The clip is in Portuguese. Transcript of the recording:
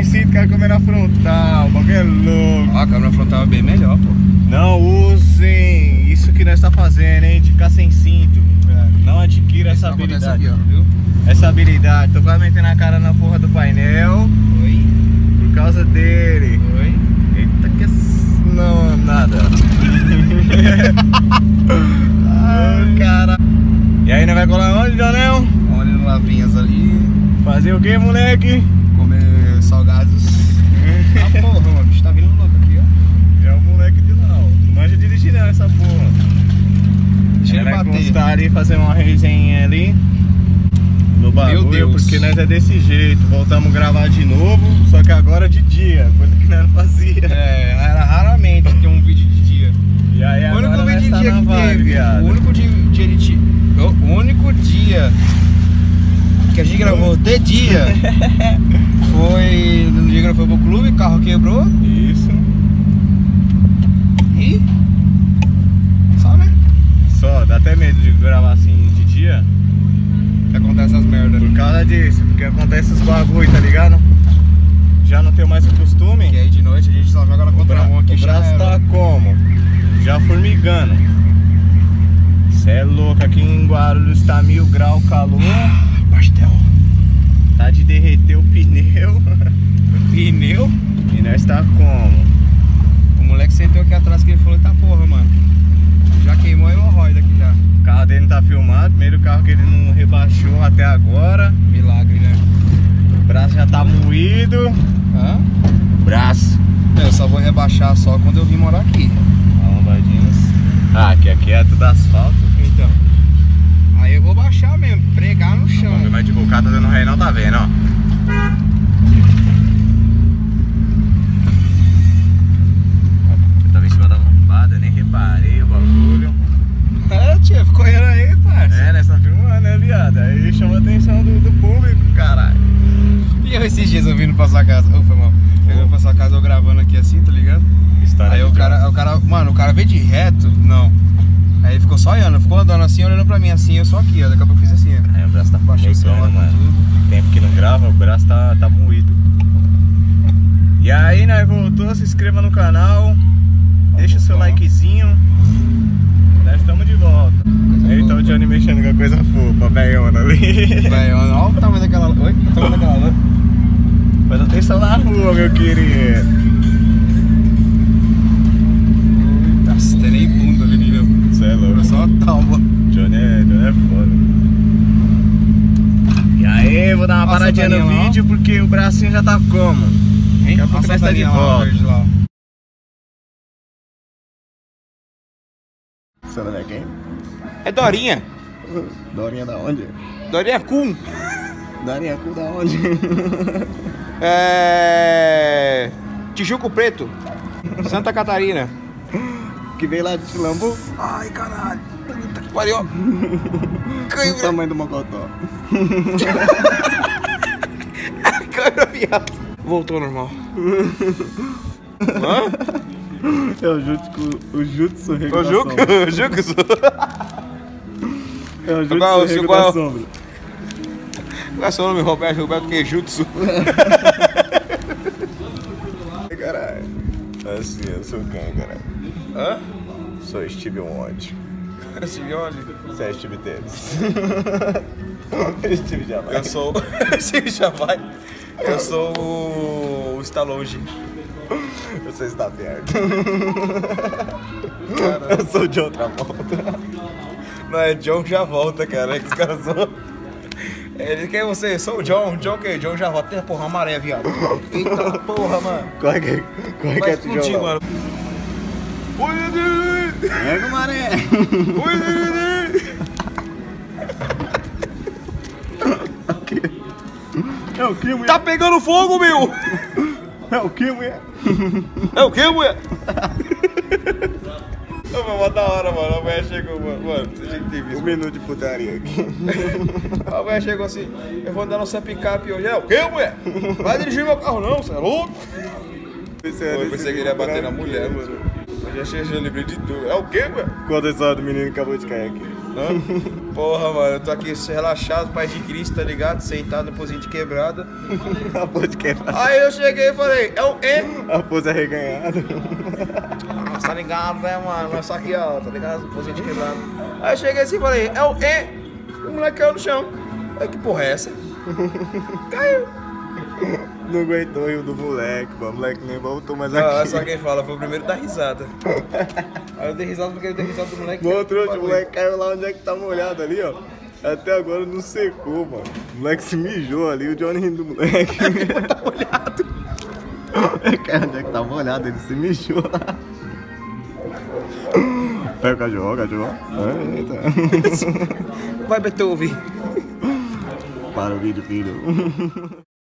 sem cinto, quero comer na frontal. O bagulho é louco. Ó, a câmera frontal é bem melhor, pô. Não usem isso que nós tá fazendo, hein? De ficar sem cinto. Não adquira essa habilidade. Aqui, ó, viu? Essa habilidade. Tô quase metendo a cara na porra do painel. Oi. Por causa dele. Oi. Eita que... Não, nada. Ai, cara. E aí, nós vai colar onde, Jonel? Olha no Lavrinhas ali. Fazer o que, moleque? Comer salgados. Ah, porra, mano. O bicho tá vindo louco aqui, ó. É o moleque de lá, ó. Não manja dirigir não, essa porra. Deixa ele vai bater. constar ali, fazer uma resenha ali no bagulho, Meu Deus. porque nós é desse jeito. Voltamos a gravar de novo, só que agora de dia, coisa que nós não fazia. É, era raramente ter um vídeo de dia. E aí O único agora vídeo de nós tá dia na que vibe, teve, viado. o único dia que a gente gravou de dia foi no dia que nós fomos pro clube, o carro quebrou Isso. e só, né? Só, dá até medo de gravar assim de dia, Que acontece as merdas. por causa disso, porque acontece os bagulho, tá ligado? Já não tenho mais o costume. Que aí de noite a gente só joga na contramão aqui. O braço tá como? Já formigando. Cê é louco, aqui em Guarulhos tá 1000 graus calor. Pastel. Tá de derreter o pneu. Pneu? E nós tá como? O moleque sentou aqui atrás que ele falou, tá porra, mano. Já queimou a hemorroida aqui já. O carro dele não tá filmado, primeiro carro que ele não rebaixou até agora. Milagre, né? O braço já tá moído. Hã? Braço. Eu só vou rebaixar só quando eu vim morar aqui. Arrombadinhos. Ah, aqui é tudo asfalto. Então. Aí eu vou baixar mesmo, pregar no chão. Mas tipo, o cara tá dando ré, não tá vendo, ó. Eu tava em cima da lombada, nem reparei o bagulho. É, tia, ficou correndo aí, parça. É, nessa filmando, né, viado? Aí chama a atenção do público, caralho. E eu esses dias eu vindo pra sua casa. Ô, foi mal. Eu vindo pra sua casa, eu gravando aqui assim, tá ligado? História Aí de mano, o cara veio de reto, não. Aí ele ficou só olhando, ficou andando assim, olhando pra mim assim, eu só aqui, ó. Daqui a pouco eu fiz assim, ó. Aí o braço tá Baixei o celular, formigando, mano. tudo. Tempo que não grava, o braço tá moído. E aí, nós voltou, se inscreva no canal, deixa o seu likezinho. Nós estamos de volta. Aí tá o Johnny mexendo com a coisa fofa, a velhona ali. Velho, olha o tamanho daquela. Oi? O tamanho daquela lã. Presta atenção na rua, meu querido. Nossa, tem nem bunda ali, meu. Você é louco. Só talma. Johnny é foda. E aí, vou dar uma Nossa, paradinha no Daniel, vídeo porque o bracinho já tá como? Hein? Daqui a pouco Nossa, nós tá de Daniel, lá, volta. verde lá, ó. Seu nome é quem? É Dorinha. Dorinha da onde? Dorinha Kun. Dorinha cu da onde? É. Tijuco Preto. Santa Catarina. Que veio lá de Tilambu. Ai, caralho. Puta que pariu. O tamanho do mocotó. Câmera, viado. Voltou ao normal. Hã? É o jutsu rego O da Juco? sombra. O Juco? É o jutsu Qual- rego qual- da sombra. Qual é seu nome, Roberto Quejutsu? Caralho. Assim, eu sou quem, caralho? Hã? Sou Steve Wonder. Steve onde? Você é Steve Tênis. Steve já vai. Eu sou. Steve já vai. Eu sou o Stallone. Você está perto. Eu sou de outra volta. Não, é John já volta, cara. É que os caras são. Ele quem é você? Sou o John. John que? John já volta. Eita, porra, uma maré, viado. Eita porra, mano. Corre que Vai é explodir, tijolão. mano. Pega o maré. É o que, mulher? Tá pegando fogo, meu! É o que, mulher? É o que, mulher? Ô, mano, da hora, mano. A mulher chegou, mano. Mano, você tinha que ter visto. Um minuto de putaria aqui. A mulher chegou assim, eu vou andar no seu picape hoje. É o quê, mulher? Vai dirigir meu carro não, você é louco? Eu pensei que ele ia bater na mulher, mano. Eu já lembrei de tudo. É o quê, mulher? Conta a história do menino que acabou de cair aqui. Porra, mano, eu tô aqui relaxado, Pai de Cristo, tá ligado? Sentado no pozinho de quebrada. A pose de quebrada. Aí eu cheguei e falei, é o E? A pose é reganhada. Nossa, tá ligado, né, mano? Mas só aqui, ó, tá ligado? Pozinho de quebrada. Aí eu cheguei assim e falei, é o E? O moleque caiu no chão. Aí, que porra é essa? Caiu. Não aguentou o rio do moleque, mano. O moleque nem voltou mais Ah, aqui. só quem fala foi o primeiro da risada. Aí eu dei risada porque eu dei risada do moleque. Mostrou, o moleque caiu lá onde é que tá molhado ali, ó. Até agora não secou, mano. O moleque se mijou ali, o Johnny rindo do moleque. Tá molhado. Ele caiu onde é que tá molhado, ele se mijou lá. Pega o cachorro, cachorro. Eita. Vai, Beethoven. Para o vídeo, filho.